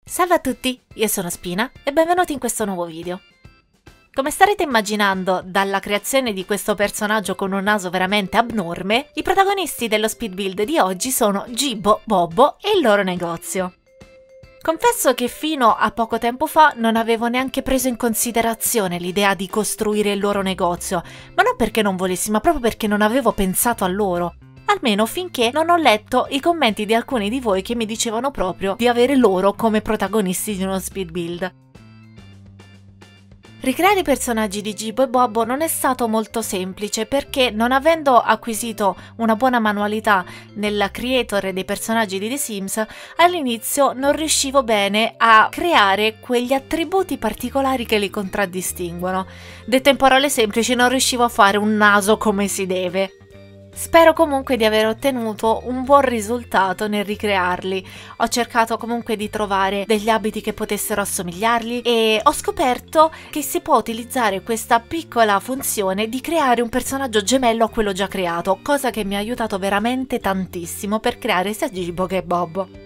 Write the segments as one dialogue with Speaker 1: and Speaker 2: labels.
Speaker 1: Salve a tutti, io sono Spina e benvenuti in questo nuovo video. Come starete immaginando dalla creazione di questo personaggio con un naso veramente abnorme, i protagonisti dello speed build di oggi sono Gibbo, Bobbo e il loro negozio. Confesso che fino a poco tempo fa non avevo neanche preso in considerazione l'idea di costruire il loro negozio, ma non perché non volessi, ma proprio perché non avevo pensato a loro. Almeno finché non ho letto i commenti di alcuni di voi che mi dicevano proprio di avere loro come protagonisti di uno speed build. Ricreare i personaggi di Gibbo e Bobbo non è stato molto semplice perché, non avendo acquisito una buona manualità nel creator dei personaggi di The Sims, all'inizio non riuscivo bene a creare quegli attributi particolari che li contraddistinguono. Detto in parole semplici, non riuscivo a fare un naso come si deve. Spero comunque di aver ottenuto un buon risultato nel ricrearli. Ho cercato comunque di trovare degli abiti che potessero assomigliarli e ho scoperto che si può utilizzare questa piccola funzione di creare un personaggio gemello a quello già creato, cosa che mi ha aiutato veramente tantissimo per creare sia Gibbo che Bobbo.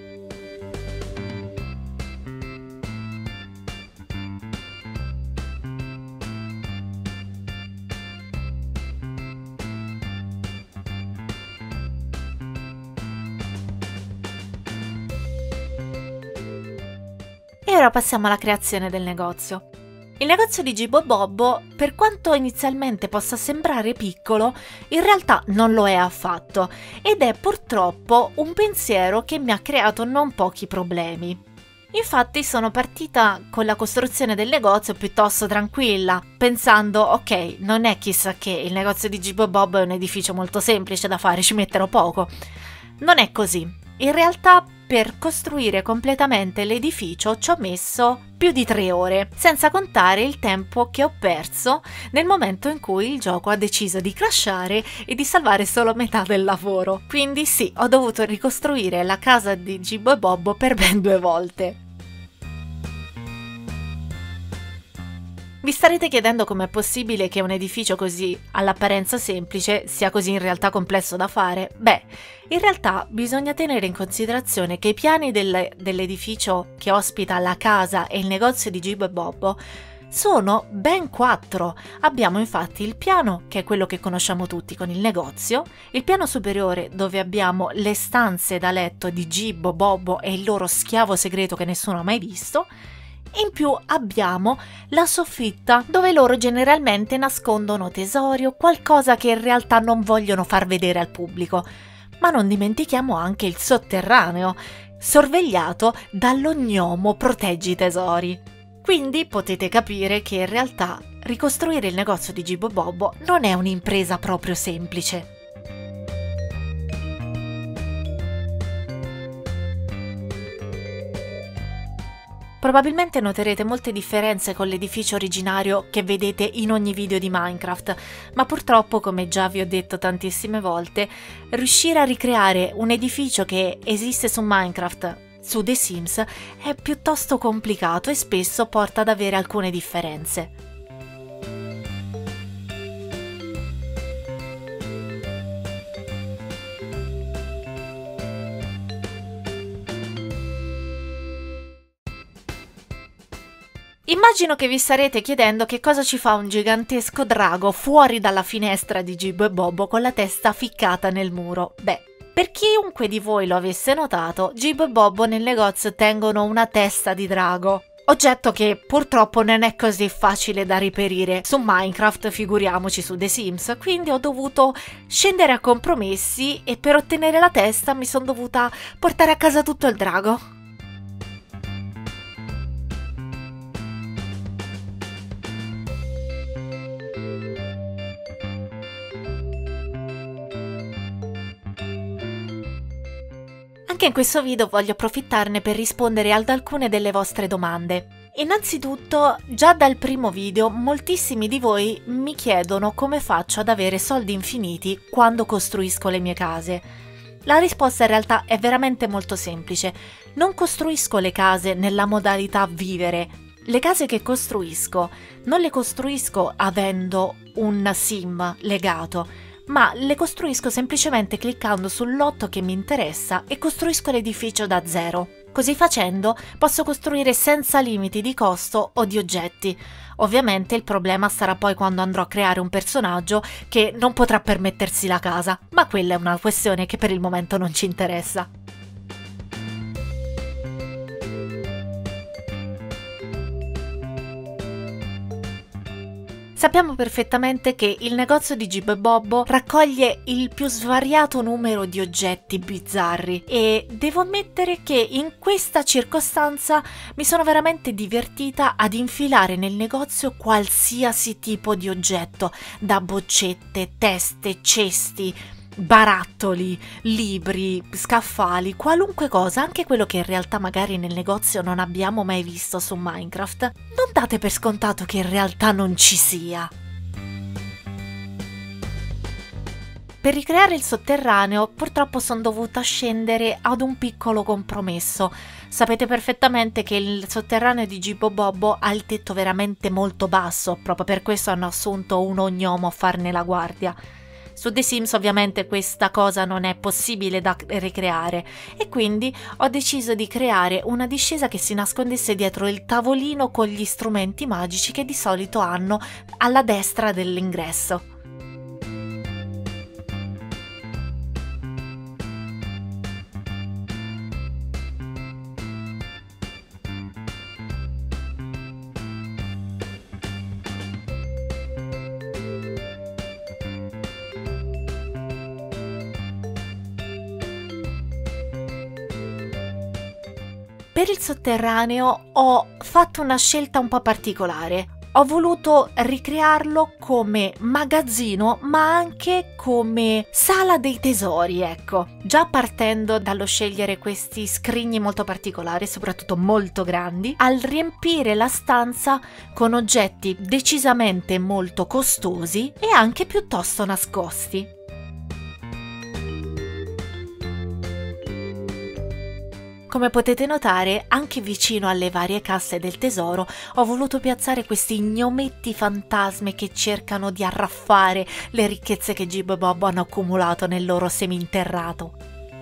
Speaker 1: E ora passiamo alla creazione del negozio. Il negozio di Gibbo e Bobbo, per quanto inizialmente possa sembrare piccolo, in realtà non lo è affatto, ed è purtroppo un pensiero che mi ha creato non pochi problemi. Infatti sono partita con la costruzione del negozio piuttosto tranquilla, pensando ok, non è chissà che, il negozio di Gibbo e Bobbo è un edificio molto semplice da fare, ci metterò poco. Non è così. In realtà per costruire completamente l'edificio ci ho messo più di 3 ore, senza contare il tempo che ho perso nel momento in cui il gioco ha deciso di crashare e di salvare solo metà del lavoro. Quindi sì, ho dovuto ricostruire la casa di Gibbo e Bobbo per ben 2 volte. Vi starete chiedendo com'è possibile che un edificio così all'apparenza semplice sia così in realtà complesso da fare? Beh, in realtà bisogna tenere in considerazione che i piani dell'edificio che ospita la casa e il negozio di Gibbo e Bobbo sono ben 4. Abbiamo infatti il piano, che è quello che conosciamo tutti con il negozio, il piano superiore dove abbiamo le stanze da letto di Gibbo, Bobbo e il loro schiavo segreto che nessuno ha mai visto. In più abbiamo la soffitta dove loro generalmente nascondono tesori o qualcosa che in realtà non vogliono far vedere al pubblico. Ma non dimentichiamo anche il sotterraneo, sorvegliato dall'ognomo proteggi tesori. Quindi potete capire che in realtà ricostruire il negozio di Gibbo e Bobbo non è un'impresa proprio semplice. Probabilmente noterete molte differenze con l'edificio originario che vedete in ogni video di Minecraft, ma purtroppo, come già vi ho detto tantissime volte, riuscire a ricreare un edificio che esiste su Minecraft, su The Sims, è piuttosto complicato e spesso porta ad avere alcune differenze. Immagino che vi starete chiedendo che cosa ci fa un gigantesco drago fuori dalla finestra di Gibbo e Bobbo con la testa ficcata nel muro. Beh, per chiunque di voi lo avesse notato, Gibbo e Bobbo nel negozio tengono una testa di drago. Oggetto che purtroppo non è così facile da reperire su Minecraft, figuriamoci su The Sims, quindi ho dovuto scendere a compromessi e per ottenere la testa mi sono dovuta portare a casa tutto il drago. Anche in questo video voglio approfittarne per rispondere ad alcune delle vostre domande. Innanzitutto, già dal primo video moltissimi di voi mi chiedono come faccio ad avere soldi infiniti quando costruisco le mie case. La risposta in realtà è veramente molto semplice. Non costruisco le case nella modalità vivere. Le case che costruisco non le costruisco avendo un sim legato, ma le costruisco semplicemente cliccando sul lotto che mi interessa e costruisco l'edificio da zero. Così facendo posso costruire senza limiti di costo o di oggetti. Ovviamente il problema sarà poi quando andrò a creare un personaggio che non potrà permettersi la casa, ma quella è una questione che per il momento non ci interessa. Sappiamo perfettamente che il negozio di Gibbo e Bobbo raccoglie il più svariato numero di oggetti bizzarri e devo ammettere che in questa circostanza mi sono veramente divertita ad infilare nel negozio qualsiasi tipo di oggetto, da boccette, teste, cesti, barattoli, libri, scaffali, qualunque cosa, anche quello che in realtà magari nel negozio non abbiamo mai visto su Minecraft. Non date per scontato che in realtà non ci sia. Per ricreare il sotterraneo purtroppo sono dovuta scendere ad un piccolo compromesso. Sapete perfettamente che il sotterraneo di Gibbo Bobbo ha il tetto veramente molto basso, proprio per questo hanno assunto un ognomo a farne la guardia. Su The Sims ovviamente questa cosa non è possibile da ricreare e quindi ho deciso di creare una discesa che si nascondesse dietro il tavolino con gli strumenti magici che di solito hanno alla destra dell'ingresso. Per il sotterraneo ho fatto una scelta un po' particolare. Ho voluto ricrearlo come magazzino, ma anche come sala dei tesori, ecco. Già partendo dallo scegliere questi scrigni molto particolari, soprattutto molto grandi, al riempire la stanza con oggetti decisamente molto costosi e anche piuttosto nascosti. Come potete notare, anche vicino alle varie casse del tesoro ho voluto piazzare questi gnometti fantasmi che cercano di arraffare le ricchezze che Gibbo e Bobbo hanno accumulato nel loro seminterrato.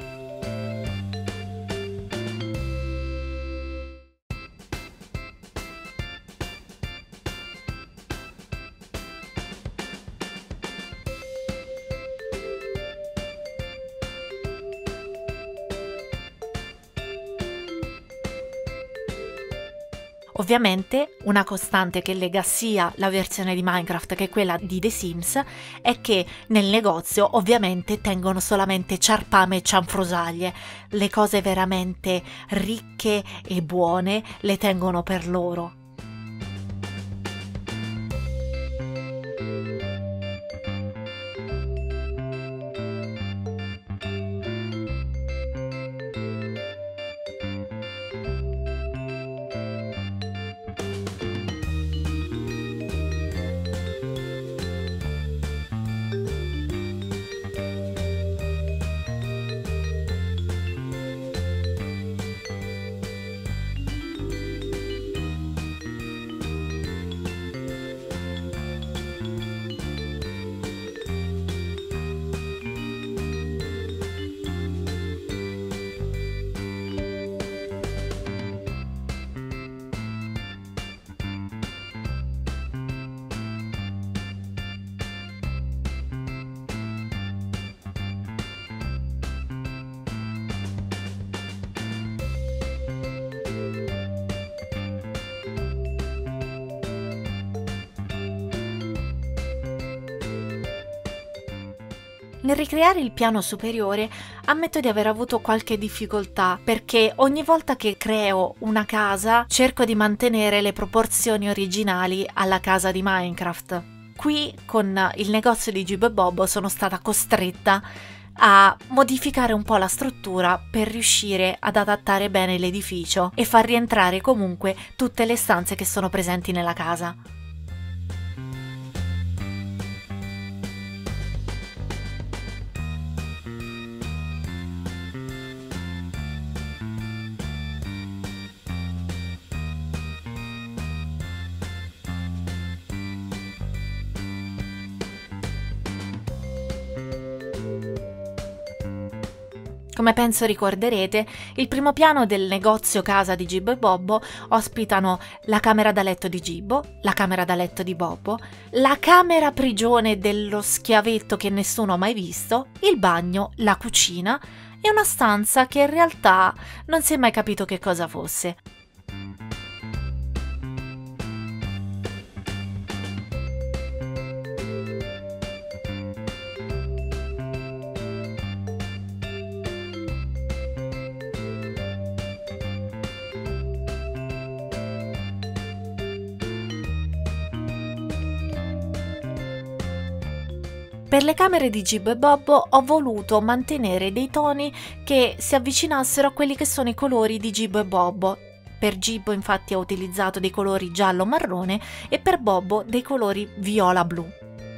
Speaker 1: Ovviamente una costante che lega sia la versione di Minecraft che quella di The Sims è che nel negozio ovviamente tengono solamente ciarpame e cianfrusaglie, le cose veramente ricche e buone le tengono per loro. Nel ricreare il piano superiore ammetto di aver avuto qualche difficoltà perché ogni volta che creo una casa cerco di mantenere le proporzioni originali alla casa di Minecraft. Qui con il negozio di Gibbo e Bobbo sono stata costretta a modificare un po' la struttura per riuscire ad adattare bene l'edificio e far rientrare comunque tutte le stanze che sono presenti nella casa. Come penso ricorderete, il primo piano del negozio casa di Gibbo e Bobbo ospitano la camera da letto di Gibbo, la camera da letto di Bobbo, la camera prigione dello schiavetto che nessuno ha mai visto, il bagno, la cucina e una stanza che in realtà non si è mai capito che cosa fosse. Per le camere di Gibbo e Bobbo ho voluto mantenere dei toni che si avvicinassero a quelli che sono i colori di Gibbo e Bobbo. Per Gibbo infatti ho utilizzato dei colori giallo-marrone e per Bobbo dei colori viola-blu.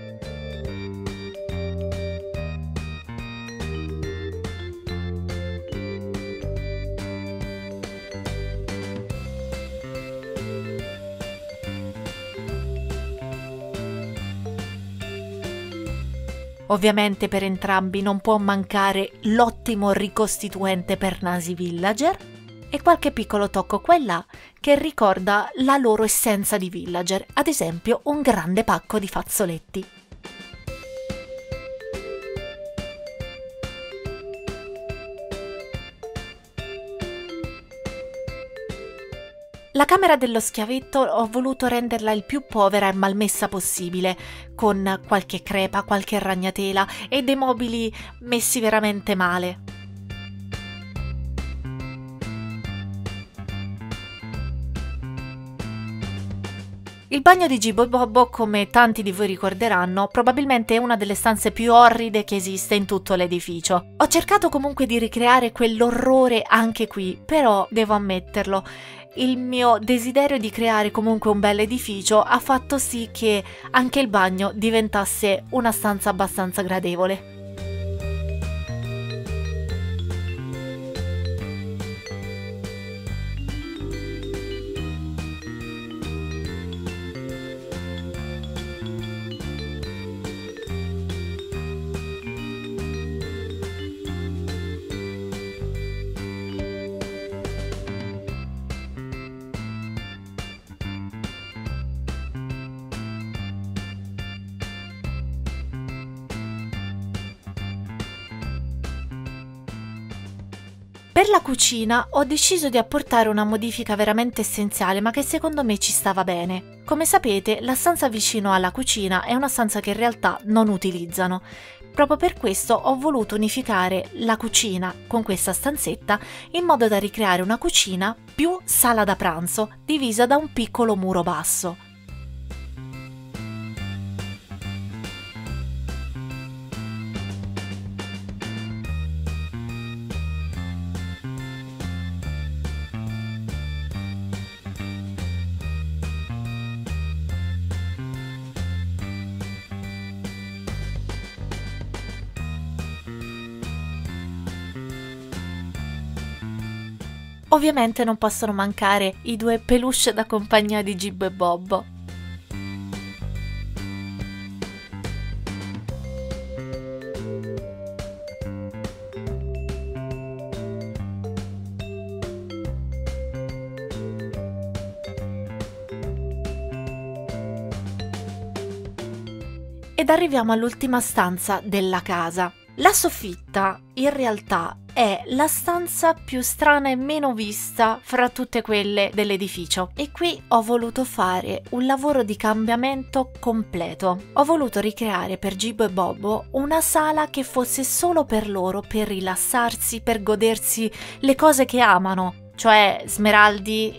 Speaker 1: Ovviamente per entrambi non può mancare l'ottimo ricostituente per nasi villager e qualche piccolo tocco qua e là che ricorda la loro essenza di villager, ad esempio un grande pacco di fazzoletti. La camera dello schiavetto ho voluto renderla il più povera e malmessa possibile, con qualche crepa, qualche ragnatela e dei mobili messi veramente male. Il bagno di Gibbo e Bobbo, come tanti di voi ricorderanno, probabilmente è una delle stanze più orride che esiste in tutto l'edificio. Ho cercato comunque di ricreare quell'orrore anche qui, però devo ammetterlo, il mio desiderio di creare comunque un bel edificio ha fatto sì che anche il bagno diventasse una stanza abbastanza gradevole. Per la cucina ho deciso di apportare una modifica veramente essenziale, ma che secondo me ci stava bene. Come sapete, la stanza vicino alla cucina è una stanza che in realtà non utilizzano. Proprio per questo ho voluto unificare la cucina con questa stanzetta in modo da ricreare una cucina più sala da pranzo, divisa da un piccolo muro basso. Ovviamente non possono mancare i due peluche da compagnia di Gibbo e Bobbo. Ed arriviamo all'ultima stanza della casa. La soffitta, in realtà, è la stanza più strana e meno vista fra tutte quelle dell'edificio. E qui ho voluto fare un lavoro di cambiamento completo. Ho voluto ricreare per Gibbo e Bobbo una sala che fosse solo per loro, per rilassarsi, per godersi le cose che amano, cioè smeraldi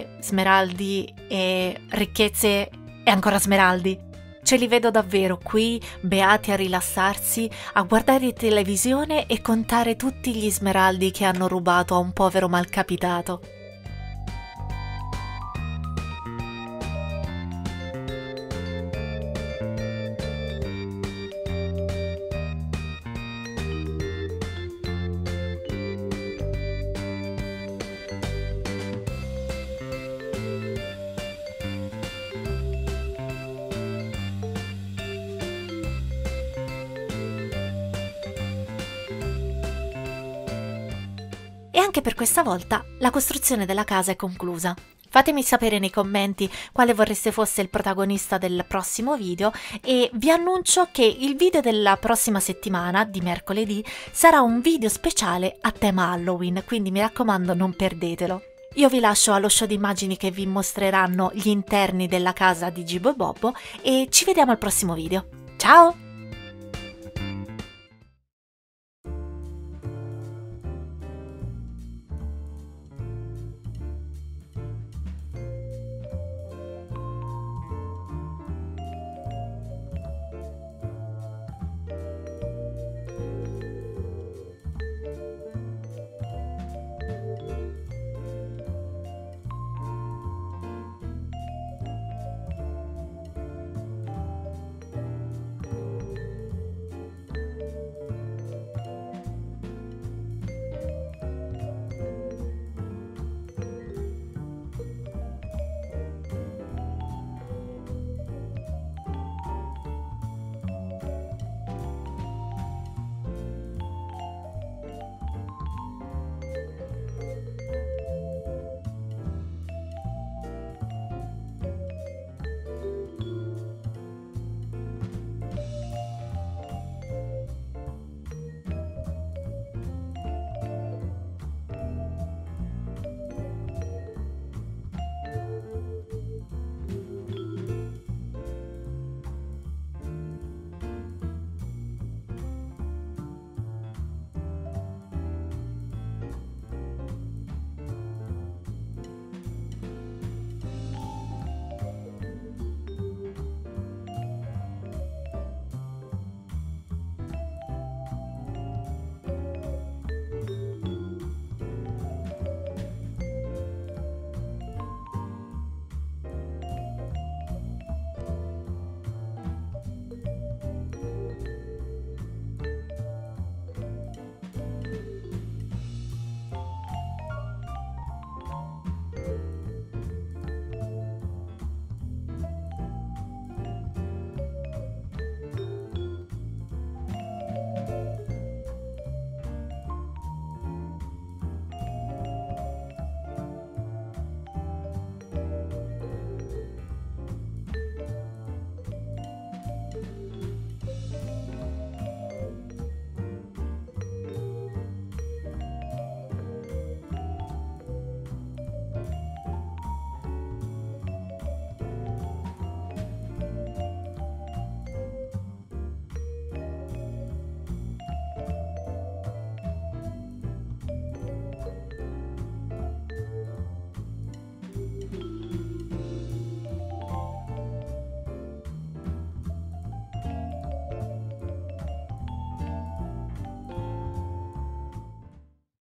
Speaker 1: e ricchezze e ancora smeraldi. Ce li vedo davvero qui, beati a rilassarsi, a guardare televisione e contare tutti gli smeraldi che hanno rubato a un povero malcapitato. E anche per questa volta la costruzione della casa è conclusa. Fatemi sapere nei commenti quale vorreste fosse il protagonista del prossimo video e vi annuncio che il video della prossima settimana, di mercoledì, sarà un video speciale a tema Halloween, quindi mi raccomando non perdetelo. Io vi lascio allo show di immagini che vi mostreranno gli interni della casa di Gibo e Bobbo e ci vediamo al prossimo video. Ciao!